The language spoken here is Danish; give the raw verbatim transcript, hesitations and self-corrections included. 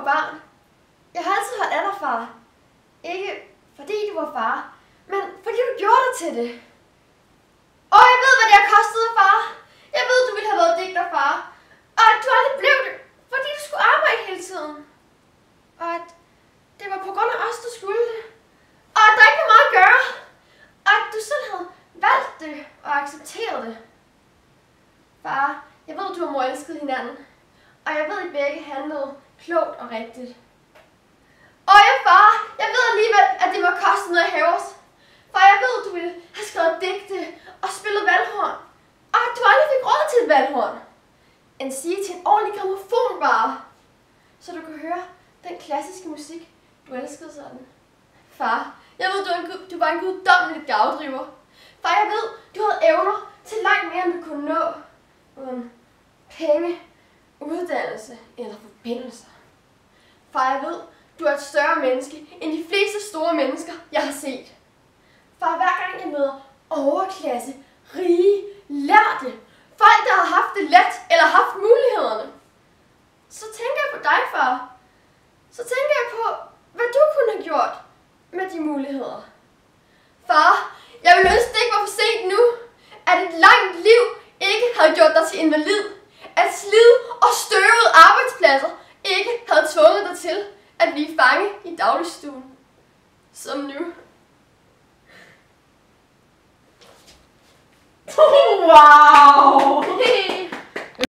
var barn. Jeg har altid holdt af dig, far. Ikke fordi du var far, men fordi du gjorde dig til det. Og jeg ved, hvad det har kostet, far. Jeg ved, du ville have været digter, far. Og at du aldrig blev det, fordi du skulle arbejde hele tiden. Og at det var på grund af os, du skulle det. Og at der ikke var meget at gøre. Og at du selv havde valgt det og accepteret det. Far, jeg ved, du og mor elskede hinanden. Og jeg ved, at I begge handlede klogt og rigtigt. Og ja, far, jeg ved alligevel, at det må koste noget at have os. For jeg ved, at du ville have skrevet digte og spillet valghorn. Og at du aldrig fik råd til et valghorn. En sige til en ordentlig gramofon bare. Så du kan høre den klassiske musik, du elskede sådan. Far, jeg ved, du, er en, du var en guddommelig gavdriver. Far, jeg ved, du havde evner til langt mere, end du kunne nå. Uden penge, uddannelse eller forbindelser. Far, jeg ved, du er et større menneske end de fleste store mennesker, jeg har set. Far, hver gang jeg møder overklasse, rige, lærte, folk, der har haft det let eller haft mulighederne, så tænker jeg på dig, far. Så tænker jeg på, hvad du kunne have gjort med de muligheder. Far, jeg vil ønske, det ikke var for sent nu, at et langt liv ikke havde gjort dig til invalid. At slid og støvede arbejdspladser ikke havde tvunget dig til at blive fanget i dagligstuen. Som nu. Wow!